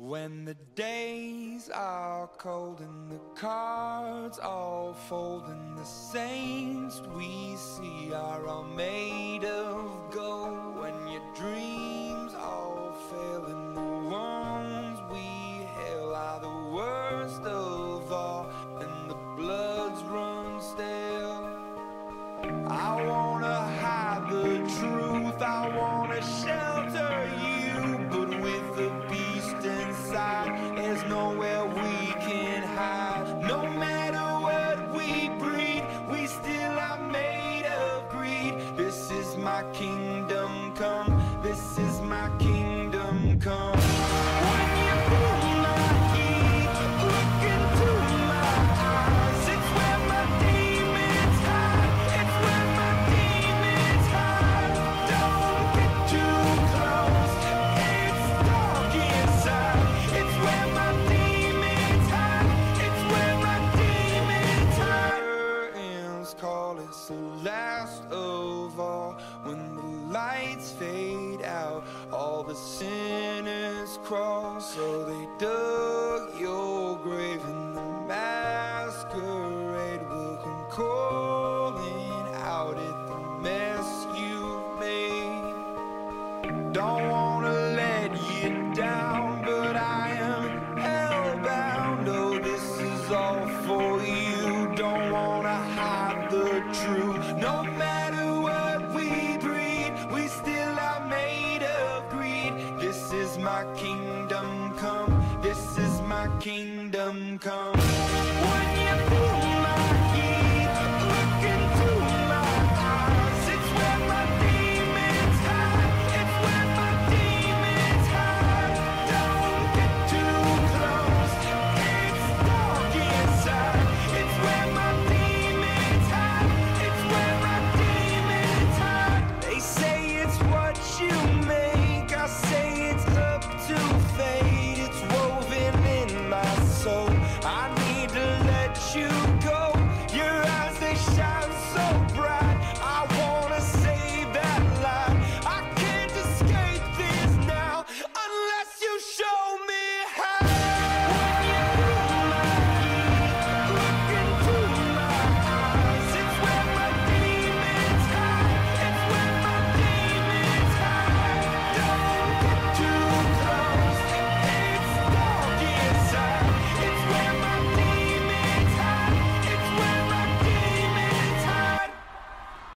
When the days are cold and the cards all fold and the saints we see are all made of gold, when your dreams all fail and the ones we hail are the worst of all and the bloods run stale, I wanna hide the truth, I wanna shelter you, but with the beast inside, there's nowhere we can hide. No matter what we breed, we still are made of greed. This is my kingdom come, this is my kingdom come. When you feel my heat, look into my eyes, it's where my demons hide, it's where my demons hide. Don't get too close, it's dark inside, it's where my demons hide, it's where my demons hide. Curtains call, it's the last of all. When the lights fade out, all the sinners crawl. So they dug your grave and the masquerade will come calling out at the mess you've made. Don't wanna let you down, but I am hellbound. Oh, this is all for you. Don't wanna hide the truth. No matter what we breed, we still are made of greed. This is my kingdom come, this is my kingdom come.